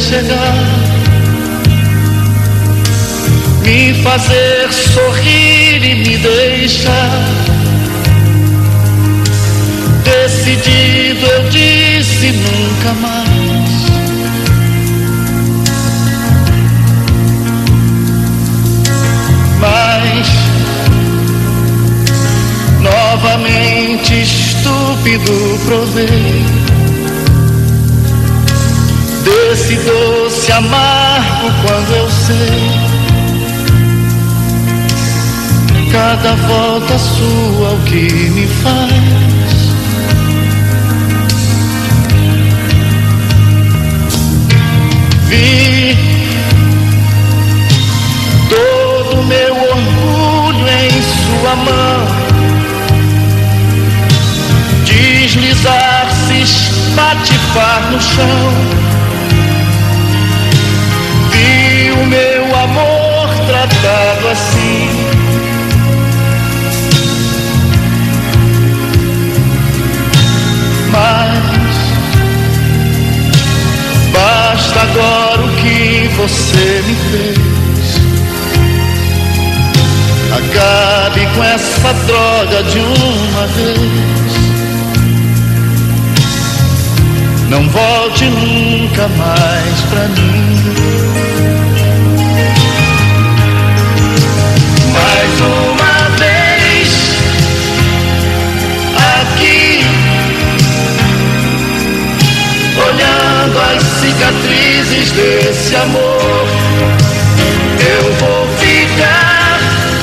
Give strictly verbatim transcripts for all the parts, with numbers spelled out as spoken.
chegar, me fazer sorrir e me deixar. Decidido eu disse nunca mais. Mas novamente estúpido provei desse doce amargo quando eu sei cada volta sua o que me faz. Vi todo meu orgulho em sua mão deslizar, se espatifar no chão. Vi o meu amor tratado assim. Mas basta agora o que você me fez. Acabe com essa droga de uma vez. Não volte nunca mais pra mim. Mais uma vez aqui, olhando as cicatrizes desse amor, eu vou ficar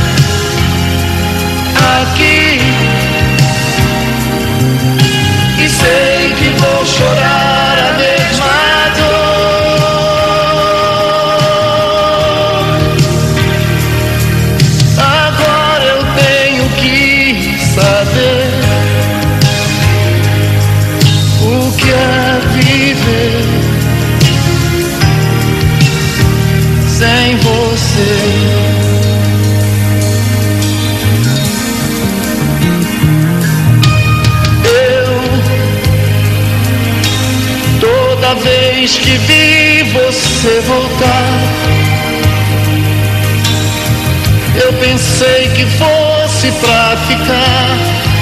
aqui e sei que vou chorar a mesma dor. Agora eu tenho que saber o que é viver sem você. Toda vez que vi você voltar, eu pensei que fosse pra ficar.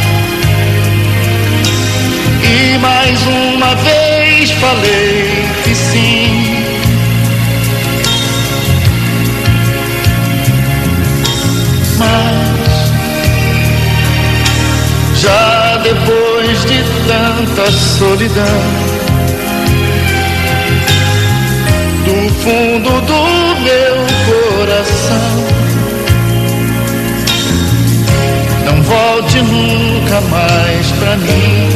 E mais uma vez falei que sim. Mas já depois de tanta solidão, do fundo do meu coração, não volte nunca mais pra mim.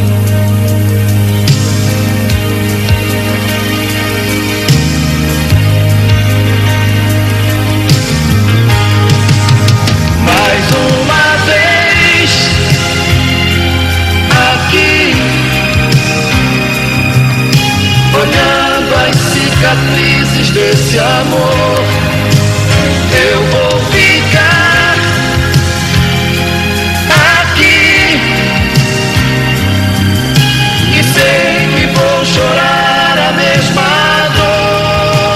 Mais uma vez aqui, olhando as cicatrizes desse amor, eu vou ficar aqui e sei que vou chorar a mesma dor.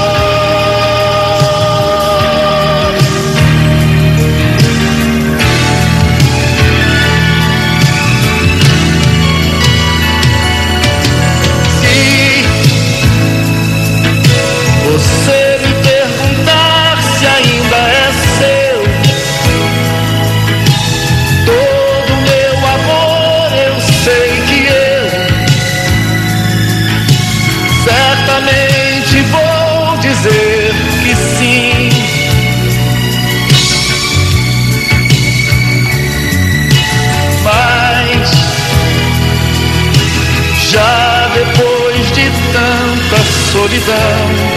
Se você me perguntar se ainda é seu todo meu amor, eu sei que eu certamente vou dizer que sim. Mas já depois de tanta solidão,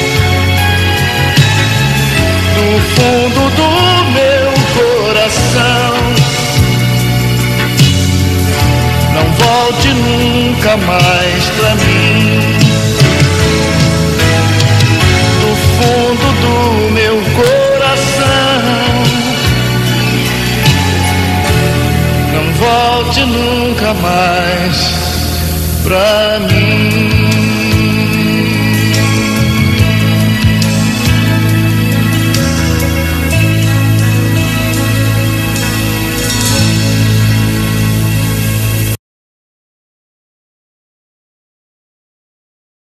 do fundo do meu coração, não volte nunca mais pra mim. Do fundo do meu coração, não volte nunca mais pra mim.